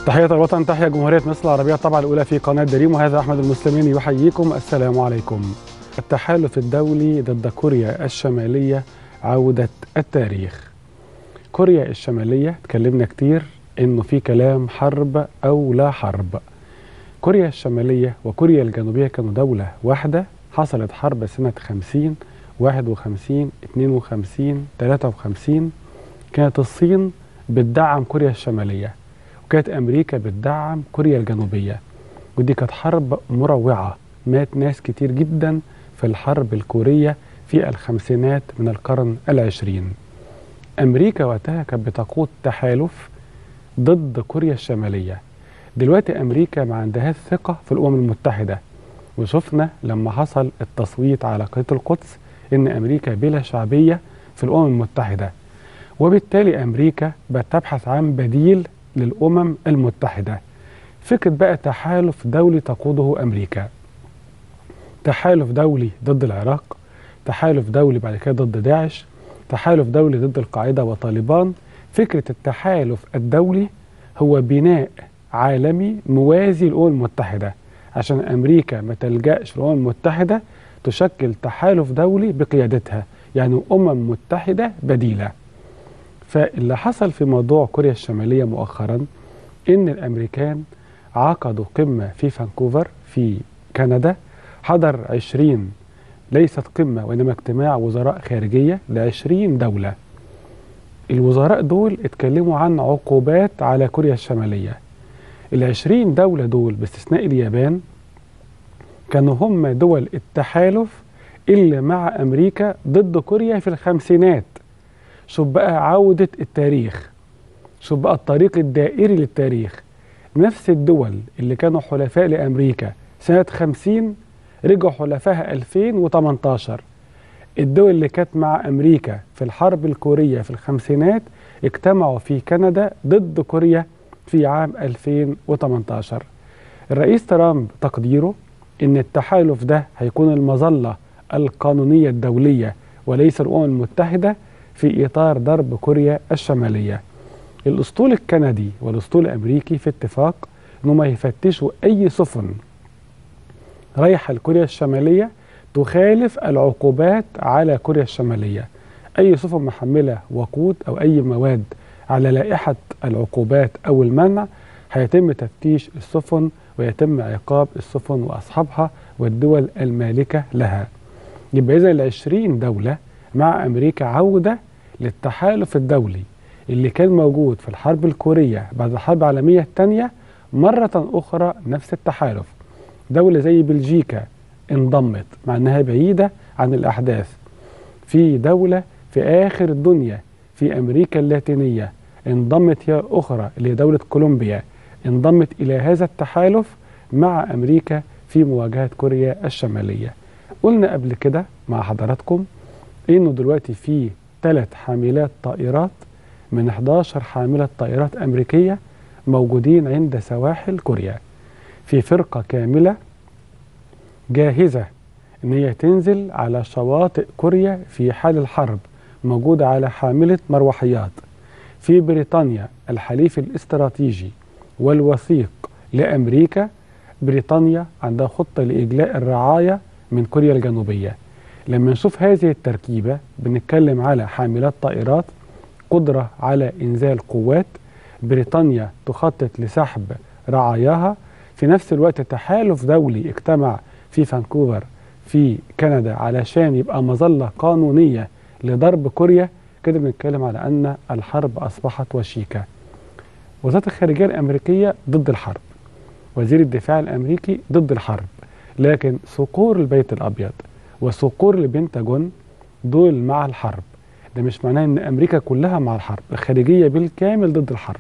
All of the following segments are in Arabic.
تحية الوطن، تحية جمهورية مصر العربية الطبعة الأولى في قناة دريم، وهذا أحمد المسلمين يحييكم. السلام عليكم. التحالف الدولي ضد كوريا الشمالية عودة التاريخ. كوريا الشمالية تكلمنا كتير إنه في كلام حرب أو لا حرب. كوريا الشمالية وكوريا الجنوبية كانوا دولة واحدة، حصلت حرب سنة 50 51 52 53. كانت الصين بتدعم كوريا الشمالية، وكانت أمريكا بتدعم كوريا الجنوبية، ودي كانت حرب مروعة. مات ناس كتير جدا في الحرب الكورية في الخمسينات من القرن العشرين. أمريكا وقتها كانت بتقود تحالف ضد كوريا الشمالية. دلوقتي أمريكا ما عندهاش ثقة في الأمم المتحدة، وشفنا لما حصل التصويت على قضية القدس إن أمريكا بلا شعبية في الأمم المتحدة، وبالتالي أمريكا بتبحث عن بديل للأمم المتحدة. فكرة بقى تحالف دولي تقوده أمريكا، تحالف دولي ضد العراق، تحالف دولي بعد كده ضد داعش، تحالف دولي ضد القاعدة وطالبان. فكرة التحالف الدولي هو بناء عالمي موازي للأمم المتحدة، عشان أمريكا ما تلجأش للأمم المتحدة، تشكل تحالف دولي بقيادتها، يعني أمم متحدة بديلة. فاللي حصل في موضوع كوريا الشمالية مؤخرا إن الأمريكان عقدوا قمة في فانكوفر في كندا، حضر 20، ليست قمة وإنما اجتماع وزراء خارجية ل20 دولة. الوزراء دول اتكلموا عن عقوبات على كوريا الشمالية. ال20 دولة دول باستثناء اليابان كانوا هم دول التحالف اللي مع أمريكا ضد كوريا في الخمسينات. شوف بقى عودة التاريخ، شوف بقى الطريق الدائري للتاريخ. نفس الدول اللي كانوا حلفاء لأمريكا سنة 50 رجعوا حلفاها 2018. الدول اللي كانت مع أمريكا في الحرب الكورية في الخمسينات اجتمعوا في كندا ضد كوريا في عام 2018. الرئيس ترامب تقديره إن التحالف ده هيكون المظلة القانونية الدولية وليس الأمم المتحدة في إطار ضرب كوريا الشمالية. الأسطول الكندي والأسطول الأمريكي في اتفاق إنهم يفتشوا أي سفن رايحة لكوريا الشمالية تخالف العقوبات على كوريا الشمالية. أي سفن محملة وقود أو أي مواد على لائحة العقوبات أو المنع هيتم تفتيش السفن ويتم عقاب السفن وأصحابها والدول المالكة لها. يبقى إذا ال20 دولة مع أمريكا عودة للتحالف الدولي اللي كان موجود في الحرب الكورية بعد الحرب العالمية الثانية. مرة أخرى نفس التحالف. دولة زي بلجيكا انضمت مع أنها بعيدة عن الأحداث. في دولة في آخر الدنيا في أمريكا اللاتينية انضمت هي أخرى اللي هي دولة كولومبيا، انضمت إلى هذا التحالف مع أمريكا في مواجهة كوريا الشمالية. قلنا قبل كده مع حضراتكم إنه دلوقتي في 3 حاملات طائرات من 11 حاملة طائرات أمريكية موجودين عند سواحل كوريا، في فرقة كاملة جاهزة إن هي تنزل على شواطئ كوريا في حال الحرب، موجودة على حاملة مروحيات. في بريطانيا الحليف الاستراتيجي والوثيق لأمريكا، بريطانيا عندها خطة لإجلاء الرعاية من كوريا الجنوبية. لما نشوف هذه التركيبة بنتكلم على حاملات طائرات، قدرة على إنزال قوات. بريطانيا تخطط لسحب رعاياها. في نفس الوقت تحالف دولي اجتمع في فانكوفر في كندا علشان يبقى مظلة قانونية لضرب كوريا. كده بنتكلم على أن الحرب أصبحت وشيكة. وزارة الخارجية الأمريكية ضد الحرب، وزير الدفاع الأمريكي ضد الحرب، لكن صقور البيت الأبيض وصقور البنتاجون دول مع الحرب. ده مش معناه ان امريكا كلها مع الحرب، الخارجية بالكامل ضد الحرب،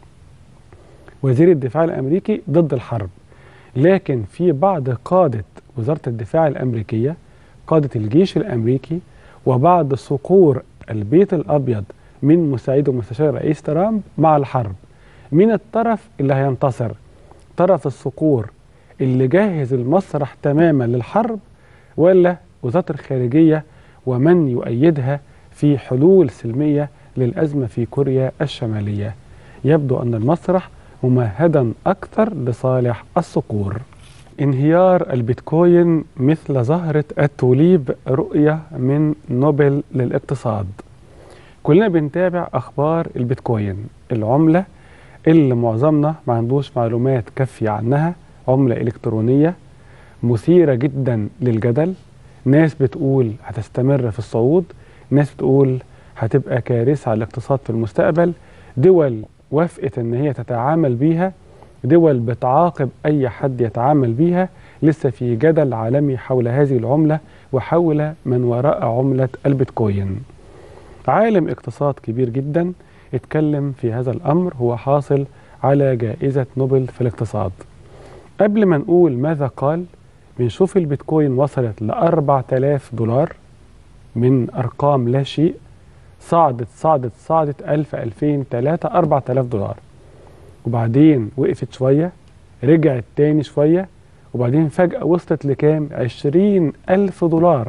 وزير الدفاع الامريكي ضد الحرب. لكن في بعض قادة وزارة الدفاع الامريكية، قادة الجيش الامريكي، وبعض صقور البيت الابيض من مساعد ومستشار رئيس ترامب مع الحرب. مين الطرف اللي هينتصر؟ طرف الصقور اللي جاهز المسرح تماما للحرب، ولا وزارة الخارجية ومن يؤيدها في حلول سلمية للأزمة في كوريا الشمالية؟ يبدو أن المسرح ممهدا أكثر لصالح الصقور. انهيار البيتكوين مثل زهرة التوليب، رؤية من نوبل للاقتصاد. كلنا بنتابع أخبار البيتكوين، العملة اللي معظمنا ما عندوش معلومات كافية عنها، عملة إلكترونية مثيرة جدا للجدل. ناس بتقول هتستمر في الصعود، ناس بتقول هتبقى كارثة على الاقتصاد في المستقبل. دول وافقت ان هي تتعامل بيها، دول بتعاقب اي حد يتعامل بيها. لسه في جدل عالمي حول هذه العملة وحول من وراء عملة البيتكوين. عالم اقتصاد كبير جدا اتكلم في هذا الامر، هو حاصل على جائزة نوبل في الاقتصاد. قبل ما نقول ماذا قال، بنشوف البيتكوين وصلت ل4000 دولار من أرقام لا شيء، صعدت 1000 2000 3 4000 دولار، وبعدين وقفت شوية، رجعت تاني شوية، وبعدين فجأة وصلت لكام؟ 20000 دولار،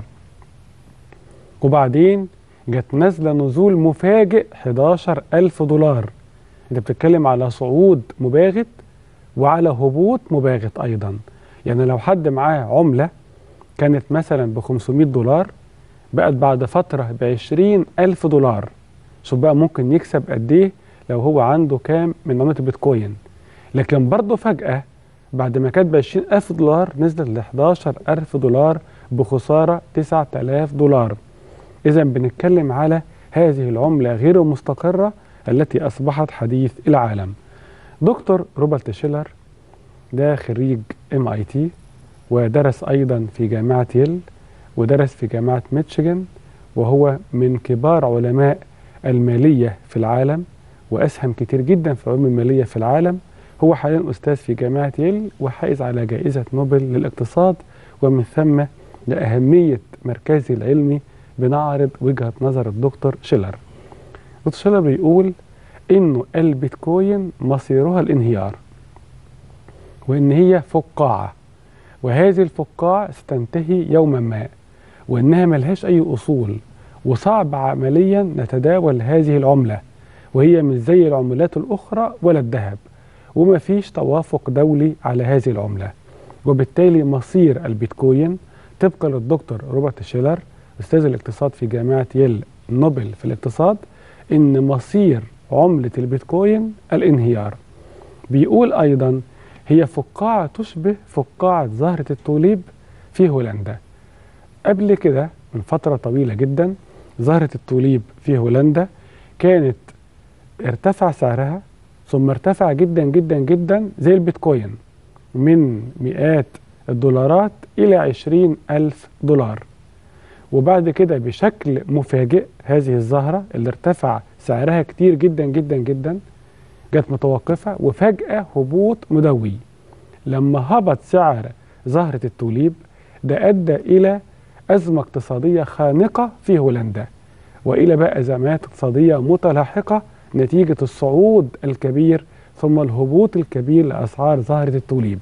وبعدين جت نازلة نزول مفاجئ 11000 دولار. انت بتتكلم على صعود مباغت وعلى هبوط مباغت أيضا. يعني لو حد معاه عملة كانت مثلا ب500 دولار، بقت بعد فترة ب20000 دولار. شوف بقى ممكن يكسب قد ايه لو هو عنده كام من عملة البيتكوين. لكن برضه فجأة بعد ما كانت ب20000 دولار نزلت ل11000 دولار بخسارة 9000 دولار. إذا بنتكلم على هذه العملة غير مستقرة التي أصبحت حديث العالم. دكتور روبرت شيلر ده خريج MIT، ودرس أيضا في جامعة ييل، ودرس في جامعة ميتشيغان، وهو من كبار علماء المالية في العالم وأسهم كتير جدا في علوم المالية في العالم. هو حاليا أستاذ في جامعة ييل وحائز على جائزة نوبل للاقتصاد، ومن ثم لأهمية مركزه العلمي بنعرض وجهة نظر الدكتور شيلر. دكتور شيلر بيقول إنه البيتكوين مصيرها الانهيار، وإن هي فقاعة، وهذه الفقاعة ستنتهي يوما ما، وإنها ملهاش أي أصول، وصعب عمليا نتداول هذه العملة، وهي مش زي العملات الأخرى ولا الذهب، وما فيش توافق دولي على هذه العملة. وبالتالي مصير البيتكوين طبقا للدكتور روبرت شيلر أستاذ الاقتصاد في جامعة ييل نوبل في الاقتصاد، إن مصير عملة البيتكوين الانهيار. بيقول أيضا هي فقاعة تشبه فقاعة زهرة التوليب في هولندا. قبل كده من فترة طويلة جدا زهرة التوليب في هولندا كانت ارتفع سعرها ثم ارتفع جدا جدا جدا زي البيتكوين من مئات الدولارات إلى 20000 دولار، وبعد كده بشكل مفاجئ هذه الزهرة اللي ارتفع سعرها كتير جدا جدا جدا جت متوقفة، وفجأة هبوط مدوي. لما هبط سعر زهرة التوليب ده أدى إلى أزمة اقتصادية خانقة في هولندا، وإلى بقى أزمات اقتصادية متلاحقة نتيجة الصعود الكبير ثم الهبوط الكبير لأسعار زهرة التوليب.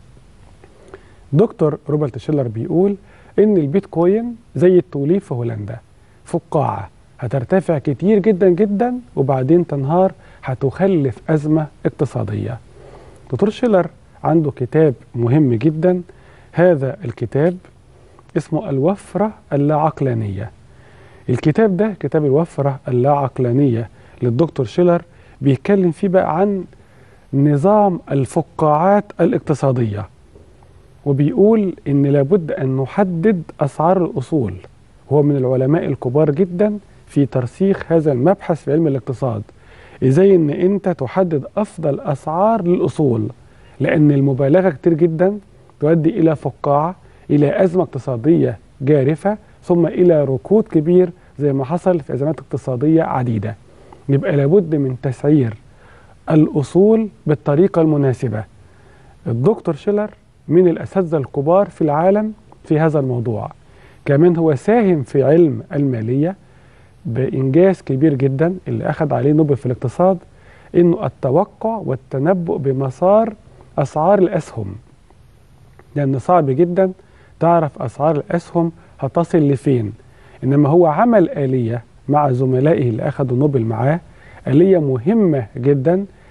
دكتور روبرت شيلر بيقول إن البيتكوين زي التوليب في هولندا، فقاعة هترتفع كتير جدا جدا وبعدين تنهار، هتخلف أزمة اقتصادية. دكتور شيلر عنده كتاب مهم جدا، هذا الكتاب اسمه الوفرة اللاعقلانية. الكتاب ده كتاب الوفرة اللاعقلانية للدكتور شيلر بيتكلم فيه بقى عن نظام الفقاعات الاقتصادية، وبيقول إن لابد أن نحدد أسعار الأصول. هو من العلماء الكبار جدا في ترسيخ هذا المبحث في علم الاقتصاد، إزاي إن أنت تحدد أفضل أسعار للأصول، لأن المبالغة كتير جدا تؤدي إلى فقاعة، إلى أزمة اقتصادية جارفة، ثم إلى ركود كبير زي ما حصل في أزمات اقتصادية عديدة. يبقى لابد من تسعير الأصول بالطريقة المناسبة. الدكتور شيلر من الأساتذة الكبار في العالم في هذا الموضوع، كمان هو ساهم في علم المالية بإنجاز كبير جدا اللي أخذ عليه نوبل في الاقتصاد، إنه التوقع والتنبؤ بمسار أسعار الأسهم، لأن صعب جدا تعرف أسعار الأسهم هتصل لفين. إنما هو عمل آلية مع زملائه اللي أخذوا نوبل معاه، آلية مهمة جدا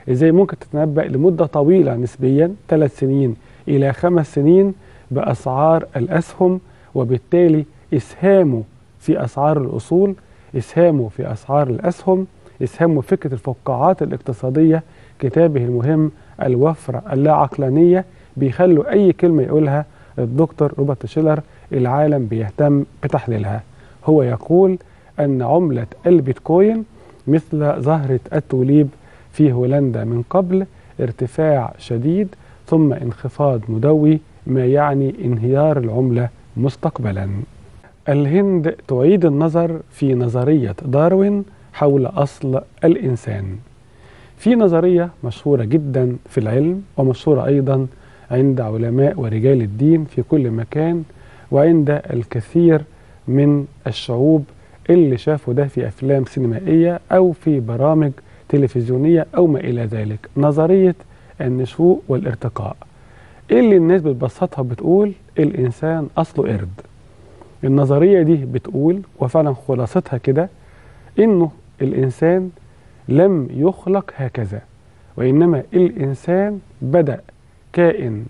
ازاي ممكن تتنبأ لمدة طويلة نسبيا 3 سنين إلى 5 سنين بأسعار الأسهم، وبالتالي إسهامه في أسعار الأصول، إسهامه في أسعار الأسهم، إسهامه في فكرة الفقاعات الاقتصادية. كتابه المهم الوفرة اللا عقلانية بيخلوا أي كلمة يقولها الدكتور روبرت شيلر العالم بيهتم بتحليلها. هو يقول أن عملة البيتكوين مثل زهرة التوليب في هولندا من قبل، ارتفاع شديد ثم انخفاض مدوي، ما يعني انهيار العملة مستقبلا. الهند تعيد النظر في نظرية داروين حول أصل الإنسان. في نظرية مشهورة جدا في العلم ومشهورة أيضا عند علماء ورجال الدين في كل مكان وعند الكثير من الشعوب اللي شافوا ده في أفلام سينمائية أو في برامج تلفزيونية أو ما إلى ذلك، نظرية النشوء والارتقاء. إيه اللي الناس بتبسطها بتقول الإنسان أصله قرد. النظرية دي بتقول وفعلا خلاصتها كده إنه الإنسان لم يخلق هكذا، وإنما الإنسان بدأ كائن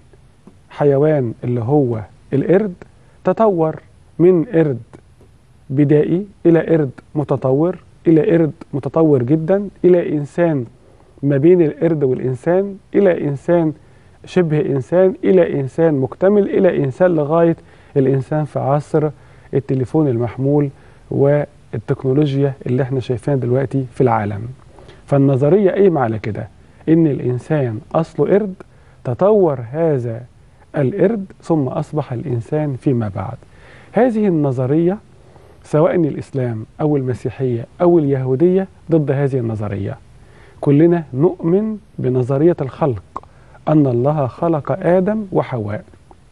حيوان اللي هو القرد، تطور من قرد بدائي إلى قرد متطور إلى قرد متطور جدا إلى إنسان ما بين القرد والإنسان إلى إنسان شبه إنسان إلى إنسان مكتمل إلى إنسان لغاية الإنسان في عصر التليفون المحمول والتكنولوجيا اللي احنا شايفينها دلوقتي في العالم. فالنظرية قايمة على كده إن الإنسان أصله قرد، تطور هذا القرد ثم أصبح الإنسان فيما بعد. هذه النظرية سواء الإسلام أو المسيحية أو اليهودية ضد هذه النظرية. كلنا نؤمن بنظرية الخلق، أن الله خلق آدم وحواء،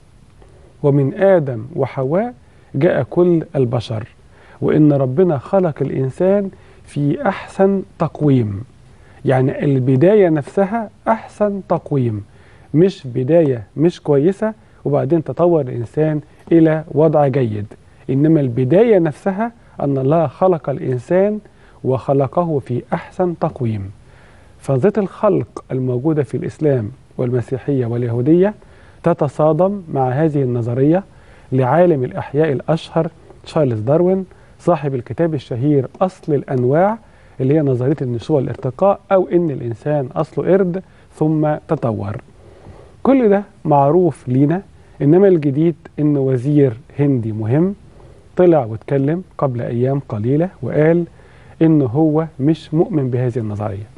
ومن آدم وحواء جاء كل البشر، وإن ربنا خلق الإنسان في أحسن تقويم. يعني البداية نفسها أحسن تقويم، مش بداية مش كويسة وبعدين تطور الإنسان إلى وضع جيد، إنما البداية نفسها أن الله خلق الإنسان وخلقه في أحسن تقويم. فنظرية الخلق الموجودة في الإسلام والمسيحية واليهودية تتصادم مع هذه النظرية لعالم الأحياء الأشهر تشارلز داروين صاحب الكتاب الشهير أصل الأنواع، اللي هي نظرية النشوء والارتقاء، أو إن الإنسان أصله قرد ثم تطور. كل ده معروف لينا، إنما الجديد إن وزير هندي مهم طلع واتكلم قبل أيام قليلة وقال إنه هو مش مؤمن بهذه النظرية،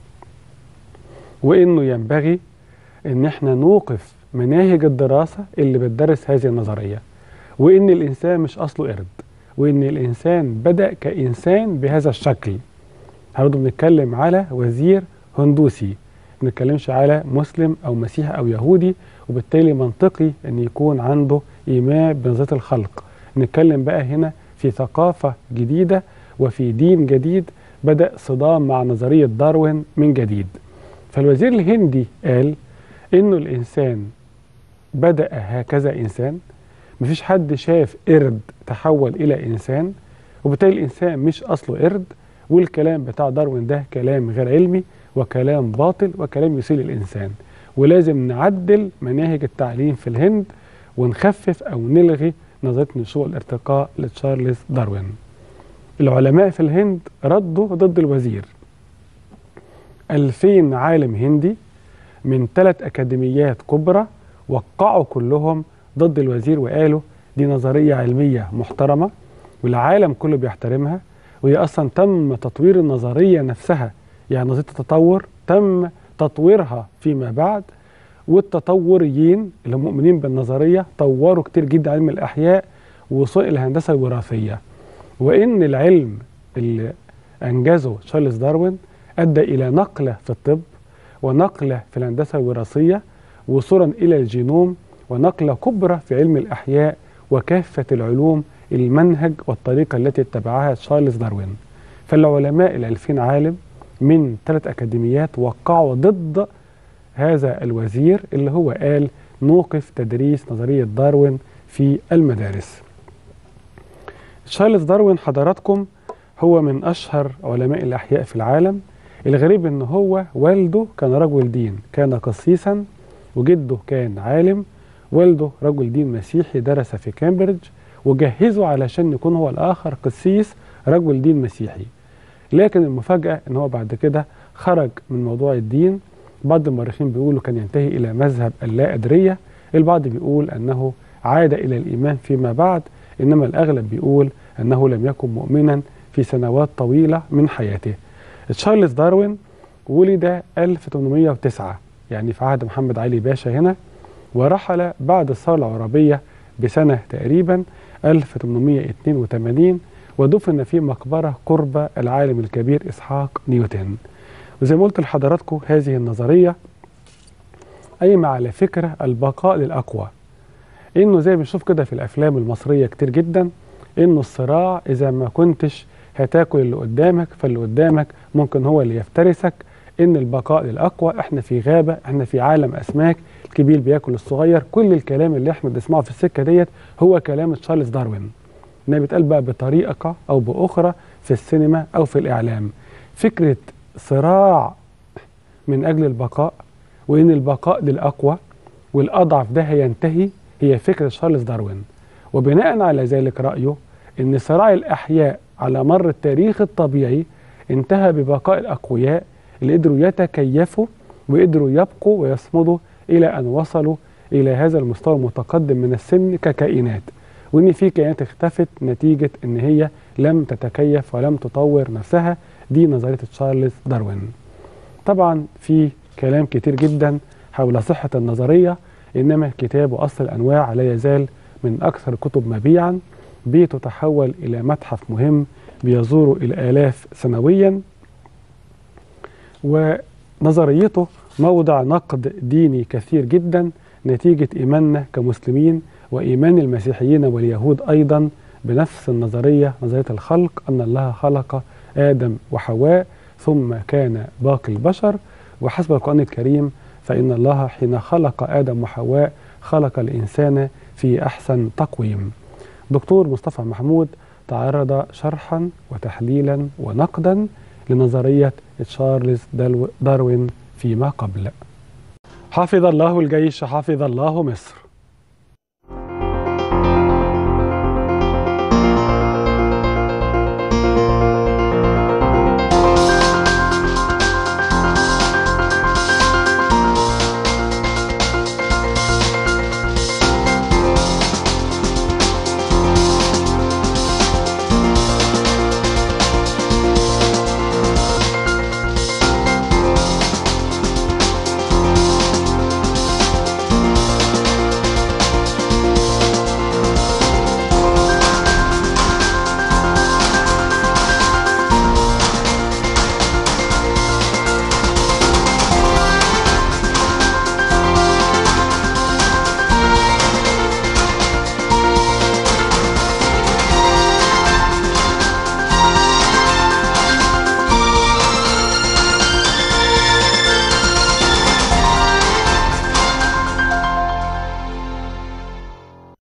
وإنه ينبغي إن احنا نوقف مناهج الدراسة اللي بتدرس هذه النظرية، وإن الإنسان مش أصله قرد، وإن الإنسان بدأ كإنسان بهذا الشكل. هنقدر بنتكلم على وزير هندوسي، ما بنتكلمش على مسلم أو مسيحي أو يهودي، وبالتالي منطقي أن يكون عنده إيمان بنظرية الخلق. نتكلم بقى هنا في ثقافة جديدة وفي دين جديد بدأ صدام مع نظرية داروين من جديد. فالوزير الهندي قال إنه الإنسان بدأ هكذا إنسان، مفيش حد شاف قرد تحول إلى إنسان، وبالتالي الإنسان مش أصله قرد، والكلام بتاع داروين ده كلام غير علمي وكلام باطل وكلام يسيء للإنسان، ولازم نعدل مناهج التعليم في الهند ونخفف أو نلغي نظرية النشوء والارتقاء لتشارلز داروين. العلماء في الهند ردوا ضد الوزير. 2000 عالم هندي من 3 أكاديميات كبرى وقعوا كلهم ضد الوزير وقالوا دي نظرية علمية محترمة والعالم كله بيحترمها، وهي أصلا تم تطوير النظرية نفسها، يعني نظرية التطور تم تطويرها فيما بعد، والتطوريين اللي هم مؤمنين بالنظرية طوروا كتير جدا علم الأحياء ووصول الهندسة الوراثية، وإن العلم اللي أنجزه تشارلز داروين أدى إلى نقلة في الطب ونقلة في الهندسة الوراثية وصولا إلى الجينوم، ونقلة كبرى في علم الأحياء وكافة العلوم، المنهج والطريقة التي اتبعها تشارلز داروين. فالعلماء 2000 عالم من 3 أكاديميات وقعوا ضد هذا الوزير اللي هو قال نوقف تدريس نظرية داروين في المدارس. تشارلز داروين حضراتكم هو من أشهر علماء الأحياء في العالم، الغريب ان هو والده كان رجل دين، كان قسيسا، وجده كان عالم. والده رجل دين مسيحي درس في كامبريدج، وجهزه علشان يكون هو الآخر قسيس رجل دين مسيحي. لكن المفاجأة ان هو بعد كده خرج من موضوع الدين. بعض المؤرخين بيقولوا كان ينتهي إلى مذهب اللا أدرية، البعض بيقول أنه عاد إلى الإيمان فيما بعد، إنما الأغلب بيقول أنه لم يكن مؤمنا في سنوات طويلة من حياته. تشارلز داروين ولد 1809 يعني في عهد محمد علي باشا هنا، ورحل بعد الثورة العربية بسنة تقريبا 1882، ودفن في مقبرة قرب العالم الكبير إسحاق نيوتن. وزي ما قلت لحضراتكم هذه النظرية قايمة على فكرة البقاء للأقوى، إنه زي ما بنشوف كده في الأفلام المصرية كتير جدا، إنه الصراع إذا ما كنتش هتاكل اللي قدامك فاللي قدامك ممكن هو اللي يفترسك. إن البقاء للأقوى، إحنا في غابة، إحنا في عالم أسماك، الكبير بياكل الصغير. كل الكلام اللي إحنا بنسمعه في السكة ديت هو كلام تشارلز داروين، إنها بيتقال بقى بطريقة أو بأخرى في السينما أو في الإعلام. فكرة صراع من أجل البقاء، وإن البقاء للأقوى والأضعف ده هينتهي، هي فكرة تشارلز داروين. وبناء على ذلك رأيه إن صراع الأحياء على مر التاريخ الطبيعي انتهى ببقاء الأقوياء اللي قدروا يتكيفوا وقدروا يبقوا ويصمدوا إلى أن وصلوا إلى هذا المستوى المتقدم من السن ككائنات، وإن في كائنات اختفت نتيجة إن هي لم تتكيف ولم تطور نفسها. دي نظرية تشارلز داروين. طبعا في كلام كتير جدا حول صحة النظرية، إنما كتاب أصل الأنواع لا يزال من أكثر الكتب مبيعا، بتتحول إلى متحف مهم بيزور الآلاف سنويا. ونظريته موضع نقد ديني كثير جدا نتيجة إيماننا كمسلمين وإيمان المسيحيين واليهود أيضا بنفس النظرية، نظرية الخلق، أن الله خلق آدم وحواء ثم كان باقي البشر. وحسب القرآن الكريم فإن الله حين خلق آدم وحواء خلق الإنسان في أحسن تقويم. دكتور مصطفى محمود تعرض شرحا وتحليلا ونقدا لنظرية تشارلز داروين فيما قبل. حفظ الله الجيش، حفظ الله مصر.